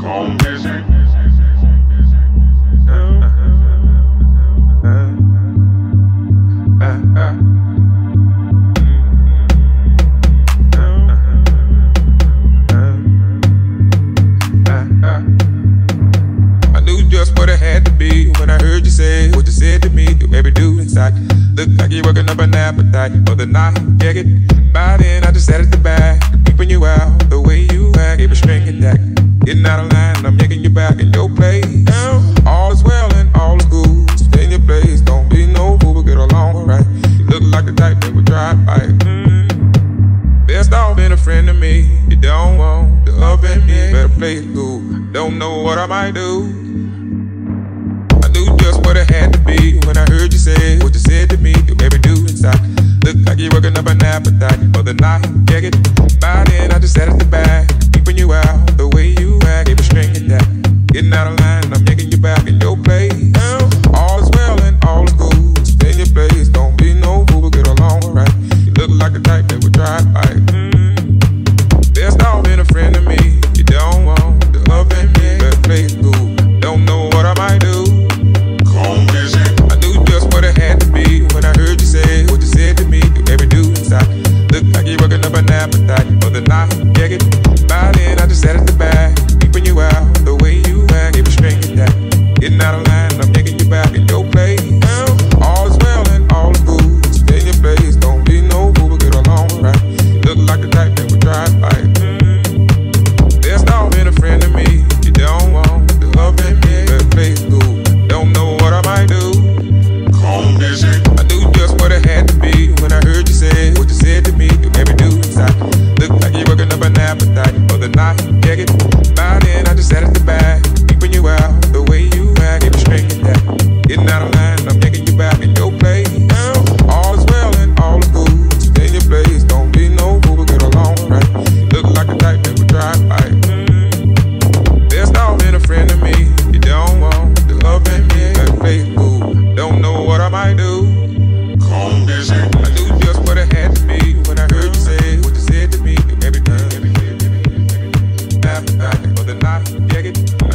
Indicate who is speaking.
Speaker 1: Gone busy.
Speaker 2: I knew just what it had to be when I heard you say what you said to me. Do every dude inside look like you're working up an appetite for the night. Yeah, get by then. I just sat at the back, keeping you out the way you act. Gave a string attack, getting out of line. And I'm yanking you back in your place. All is well and all is good. Stay in your place, don't be no fool, but get along alright. You look like the type that would drive by. Best off being a friend to me. You don't want the up in me. Better play it cool. Don't know what I might do. I knew just what it had to be when I heard you say what you said to me. Do every dude inside look like you're working up an appetite for the night. Yeah, get by then. I just sat at the back, keeping you out the way you act. Gave a string attack, getting out of line. I'm yanking you back in your place. All is well and all is good. Stay in your place, don't be no fool, but get along alright. You look like the type that would drive by. Best off being a friend to me. You don't want the up in me. Better play it cool. Don't know what I might do.
Speaker 1: Gone busy.
Speaker 2: I knew just what it had to be when I heard you say what you said to me. Do every dude inside look like you're working up an appetite for the night. Yeah, get by then. I just sat at the back, keeping you out the way you act. Gave a string attack, getting out of line. And I'm yanking you back in your place. All is well and all is good. Stay in your place, don't be no fool, but get along right. You look like the type that would drive by. Best off being a friend to me. You don't want the up in me. Better play it cool. Don't know what I might do.
Speaker 1: Gone busy.
Speaker 2: I knew just what it had to be when I heard you say what you said to me. Do every dude inside look like you're working up an appetite for the night. Yeah, get by then. I just sat at the back, keeping you out the way you act. Gave a string attack, getting out of line. And I'm yanking you back in your place. All is well and all is good. Stay in your place, don't be no fool, but get along right. You look like the type that would drive by. Best off being a friend to me. You don't want the up in me. Better play it cool. Don't know what I might do.
Speaker 1: Gone busy.
Speaker 2: I knew just what it had to be when I heard you say what you said to me. Do everything. Appetite for the night. Yeah, get